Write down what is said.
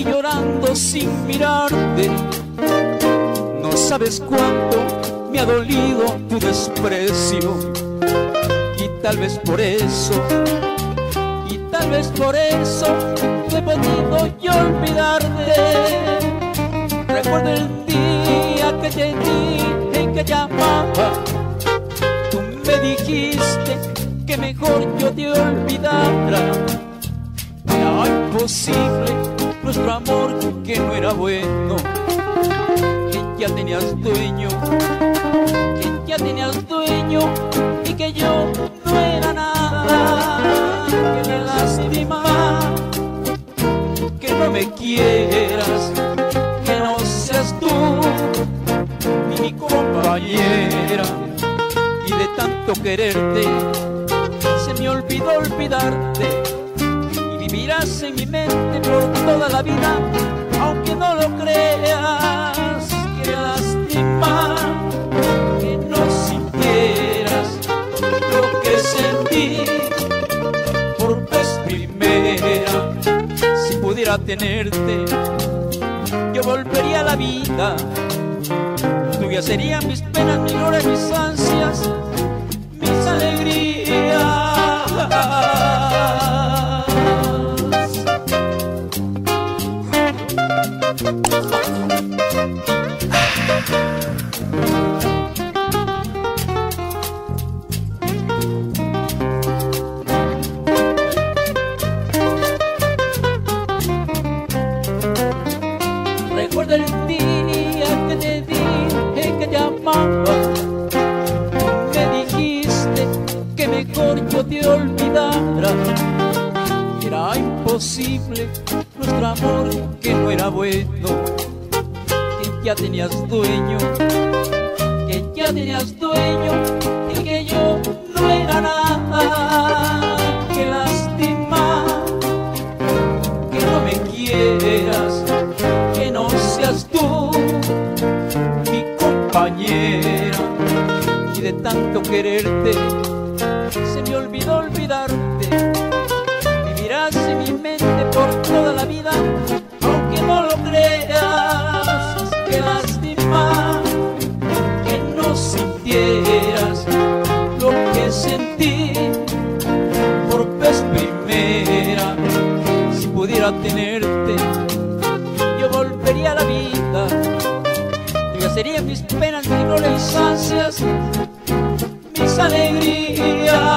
llorando sin mirarte. No sabes cuánto me ha dolido tu desprecio, y tal vez por eso, no he podido yo olvidarte. Recuerdo el día que te dije que te amaba. Tú me dijiste que mejor yo te olvidara. Era imposible nuestro amor, que no era bueno, que ya tenías dueño, y que yo no era nada. Que me lastima que no me quieras, que no seas tú ni mi compañera. Y de tanto quererte se me olvidó olvidarte, y vivirás en mi mente por toda la vida, aunque no lo creas. Qué lástima que no sintieras lo que sentí por vez primera. Si pudiera tenerte, yo volvería a la vida. Tuyas serían mis penas, mi gloria, mis ansias, mis alegrías. Recuerda el día que te dije que te amaba. Me dijiste que mejor yo te olvidara. Era imposible nuestro amor, que no era bueno, que ya tenías dueño, y que yo no era nada. Qué lástima que no me quieras, que no seas tú mi compañera. Y de tanto quererte se me olvidó olvidarte. Vivirás en mi mente por toda la vida, aunque no lo creas. Qué lástima que no sintieras lo que sentí por vez primera. Si pudiera tenerte, yo volvería a la vida. Tuyas serían mis penas, mi gloria, mis ansias, mis alegrías.